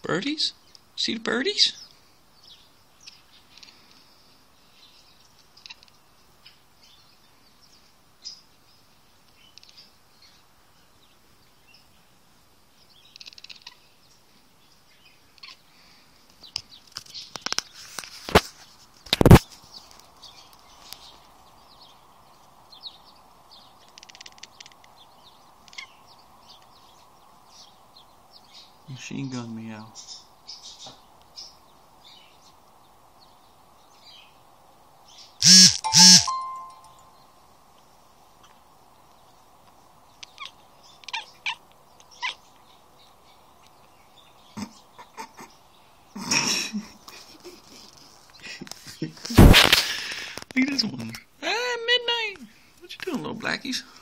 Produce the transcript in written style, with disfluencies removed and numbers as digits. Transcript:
Birdies? See the birdies? Machine gun meow. Look at this one. Ah, midnight. What you doing, little blackies?